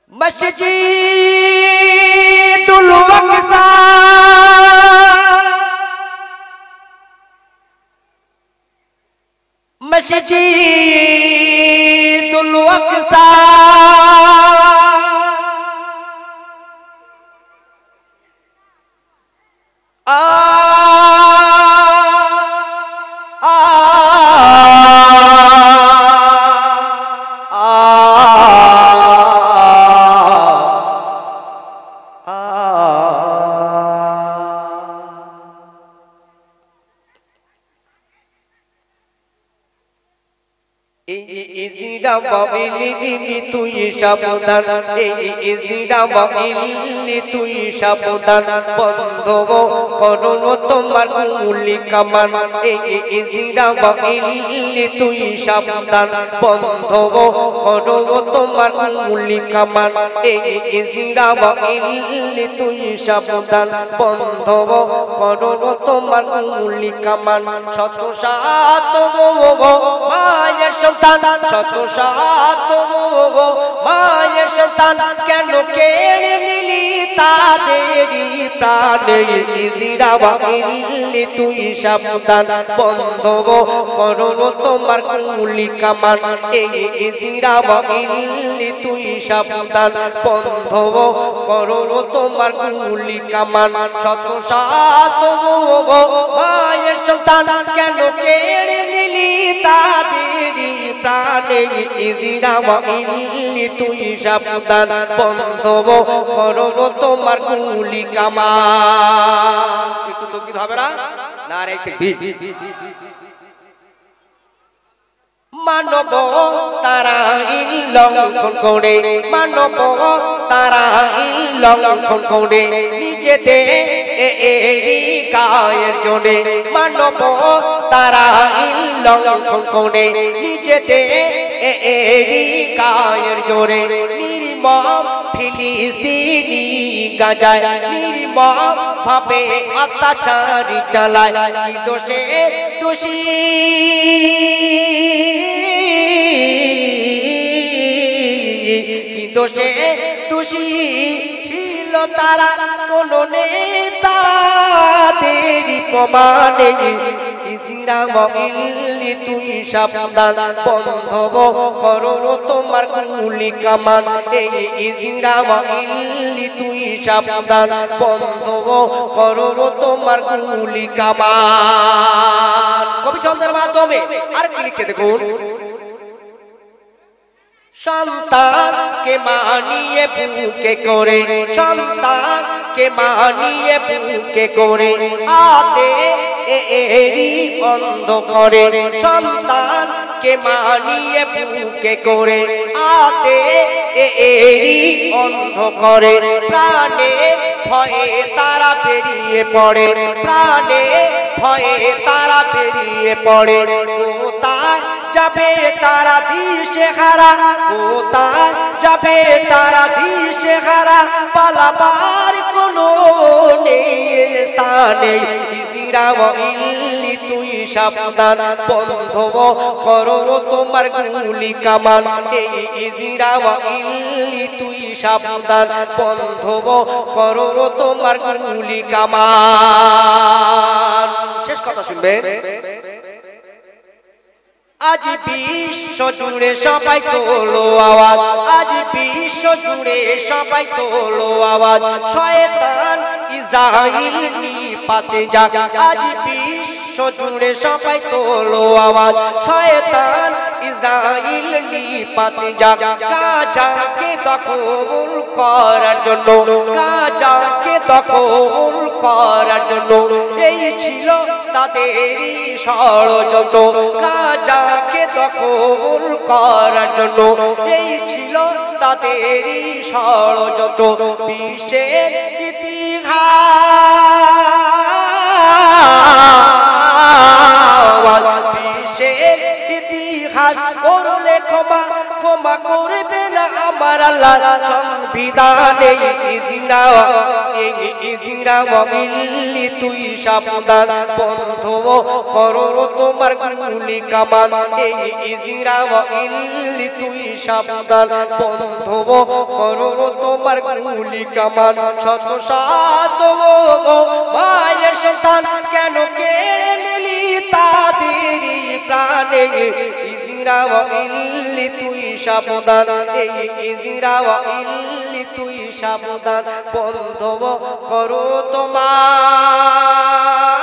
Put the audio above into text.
মসজিদুল আকসা মসজিদুল আকসা তুই সাবধান তুই সাবধান বন্ধ করো তোমার গুলি কামান তুই সাবধান বন্ধ করো তোমার গুলি কামান তুই সাবধান বন্ধ করো তোমার গুলি কামান শত সাত মায়ের সন্তান শত সাত মায়ের সন্তান কেন কেড়ে নিলি তাদেরই প্রাণে তুই সাবধান বন্ধ করো তোমার গুলি কামান তুই সাবধান বন্ধ করো তোমার গুলি কামান শত সাত মায়ের সন্তান কেন কেড়ে নিলি তাদেরই প্রাণে তুই সাবধান বন্ধ করো তোমার গুলি কামান একটু তকবীর হবে না নারে তাকবীর মানব তারা লঙ্ঘন করে মানব তারা লঙ্ঘন করে নিজেদের গায়ের জোরে মানব তারা লঙ্ঘন করে নিজেদের গায়ের জোরে নির্মম ফিলিস্তিনি গাজায় নির্মম ভাবে অত্যাচার চালায় কি দোষে দোষী কি দোষে দোষী ছিল তারা কোন নেতাদের প্রমাণে তুই সাবধান বন্ধ করো তোমার গুলি কামান তুই সাবধান বন্ধ করো তোমার গুলি কামান কবি ছন্দের মাধ্যমে আর কি লিখতে দেখুন সন্তানকে মানিয়ে বুকে করে সন্তানকে মানিয়ে বুকে করে আতে এরি অন্ধ করে সন্তানকে মানিয়ে বুকে করে আতে এরি অন্ধ করে প্রাণে ভয়ে তারা বেরিয়ে পড়ে প্রাণে ভয়ে তারা বেরিয়ে পড়ে কোথায় যাবে তারা দিশেহারা কোথায় যাবে তারা দিশেহারা পালাবার কোনো স্থানে তুই সাবধান বন্ধ করো তোমার গুলি কামান তুই সাবধান বন্ধ করো তোমার গুলি কামান শেষ কথা শুনবেন আজ বিশ্ব জুড়ে সবাই তোলো আওয়াজ আজ বিশ্ব জুড়ে সবাই তোলো আওয়াজ শয়তান ইসরাইল নিপাতে যাক আজ বিশ্ব জুড়ে সবাই তোলো আওয়াজ শয়তান ইসরাইল নিপাতে যাক গাজাকে দখল করার জন্য গাজাকে দখল করার জন্য এই ছিল তাদেরই ষড়যন্ত্র গাজাকে দখল করার জন্য এই ছিল তাদেরই ষড়যন্ত্র বিশ্বের ইতিহাস বিশ্বের ইতিহাস করলে ক্ষমা ক্ষমা করবে না আমার আল্লাহ বিধানে ইজরাইল তুই সাবধান বন্ধ করো তোমার গুলি কামান ইজরাইল তুই সাবধান বন্ধ করো তোমার গুলি কামান শত শত মায়ের সন্তান কেন কেড়ে নিলি তাদের প্রাণে ইজরাইল তুই সাবধান ইজরাইল তুই সাবধান বন্ধ করো তোমার